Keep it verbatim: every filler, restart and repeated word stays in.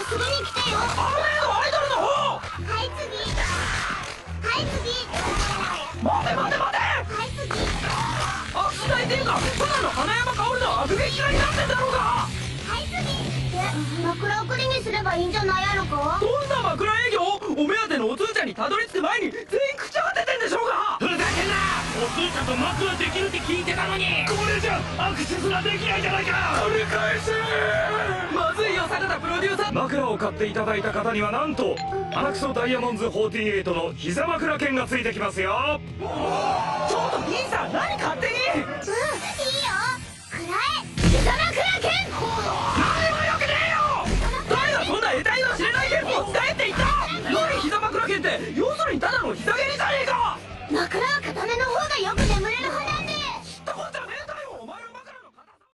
すぐに来てよ。 あのアイドルの方。 はい次。はい次。 待て待て待て。 はい次。 悪代っていうか、ただの花山薫の悪撃がになってんだろうが。 はい次。え、枕送りにすればいいんじゃないやろか。 どんな枕営業？お目当てのおつーちゃんにたどり着く前に全員口当ててんでしょうが。 ふざけんな。おつーちゃんと枕できるって聞いてたのに。これじゃアクセスができないじゃないか。 取り返せ。まずいよ坂田プロデューサー。 枕を買っていただいた方にはなんと鼻くそダイヤモンズフォーティーエイトの膝枕券がついてきますよ。 ちょっと P さん何勝手に。 え